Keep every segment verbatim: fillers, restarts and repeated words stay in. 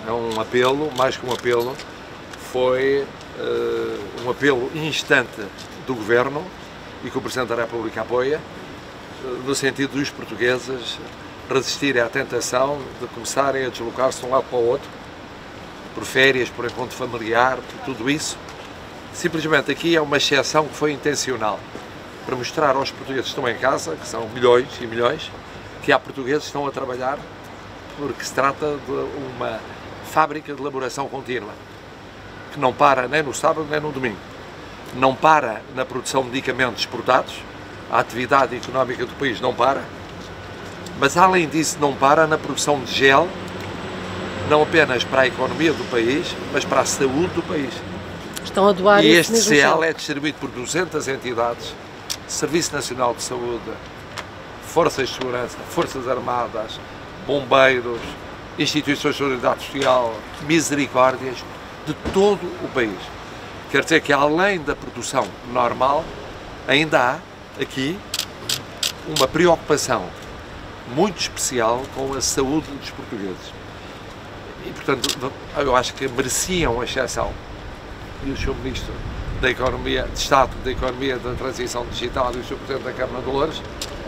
é um apelo, mais que um apelo, foi uh, um apelo instante do Governo e que o Presidente da República apoia, uh, no sentido dos portugueses resistirem à tentação de começarem a deslocar-se de um lado para o outro, por férias, por encontro familiar, por tudo isso. Simplesmente aqui é uma exceção que foi intencional, para mostrar aos portugueses que estão em casa, que são milhões e milhões, que há portugueses que estão a trabalhar, porque se trata de uma fábrica de elaboração contínua, que não para nem no sábado nem no domingo. Não para na produção de medicamentos exportados, a atividade económica do país não para, mas além disso não para na produção de gel, não apenas para a economia do país, mas para a saúde do país. Estão a doar e esse este mesmo gel gel. é distribuído por duzentas entidades, Serviço Nacional de Saúde, Forças de Segurança, Forças Armadas, bombeiros, instituições de solidariedade social, misericórdias, de todo o país. Quer dizer que além da produção normal, ainda há aqui uma preocupação muito especial com a saúde dos portugueses. E, portanto, eu acho que mereciam a exceção. E o senhor Ministro da Economia, de Estado da Economia da Transição Digital e o senhor Presidente da Câmara de Loures,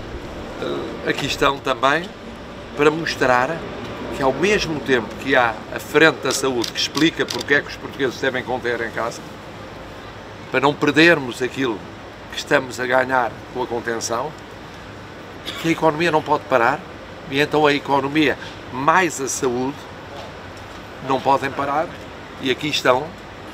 aqui estão também para mostrar que ao mesmo tempo que há a Frente da Saúde que explica porque é que os portugueses devem conter em casa, para não perdermos aquilo que estamos a ganhar com a contenção, que a economia não pode parar, e então a economia mais a saúde não podem parar, e aqui estão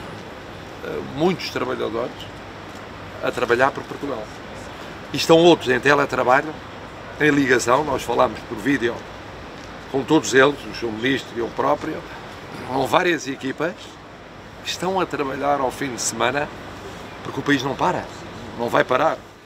muitos trabalhadores a trabalhar por Portugal. E estão outros em teletrabalho, em ligação, nós falamos por vídeo com todos eles, o senhor Ministro e eu próprio, com várias equipas que estão a trabalhar ao fim de semana, porque o país não para, não vai parar.